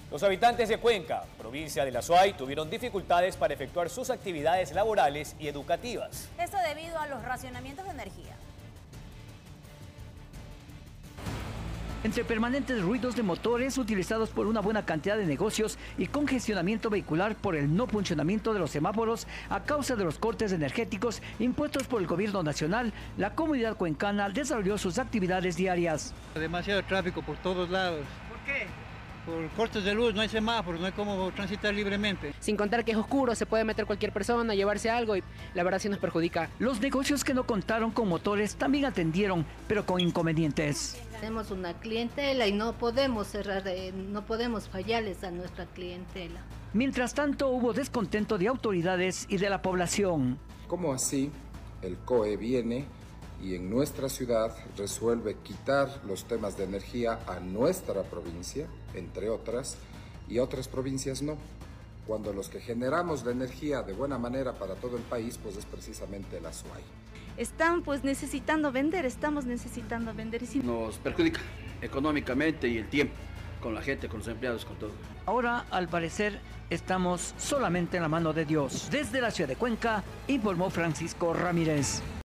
Los habitantes de Cuenca, provincia de La Azuay, tuvieron dificultades para efectuar sus actividades laborales y educativas. Esto debido a los racionamientos de energía. Entre permanentes ruidos de motores utilizados por una buena cantidad de negocios y congestionamiento vehicular por el no funcionamiento de los semáforos a causa de los cortes energéticos impuestos por el gobierno nacional, la comunidad cuencana desarrolló sus actividades diarias. Demasiado tráfico por todos lados. ¿Por qué? Por cortes de luz, no hay semáforos, no hay cómo transitar libremente. Sin contar que es oscuro, se puede meter cualquier persona, llevarse algo y la verdad sí nos perjudica. Los negocios que no contaron con motores también atendieron, pero con inconvenientes. Tenemos una clientela y no podemos cerrar, no podemos fallarles a nuestra clientela. Mientras tanto, hubo descontento de autoridades y de la población. ¿Cómo así el COE viene y en nuestra ciudad resuelve quitar los temas de energía a nuestra provincia, entre otras, y otras provincias no? Cuando los que generamos la energía de buena manera para todo el país, pues es precisamente la Azuay. Están pues necesitando vender, estamos necesitando vender. Nos perjudica económicamente y el tiempo, con la gente, con los empleados, con todo. Ahora, al parecer, estamos solamente en la mano de Dios. Desde la ciudad de Cuenca, informó Francisco Ramírez.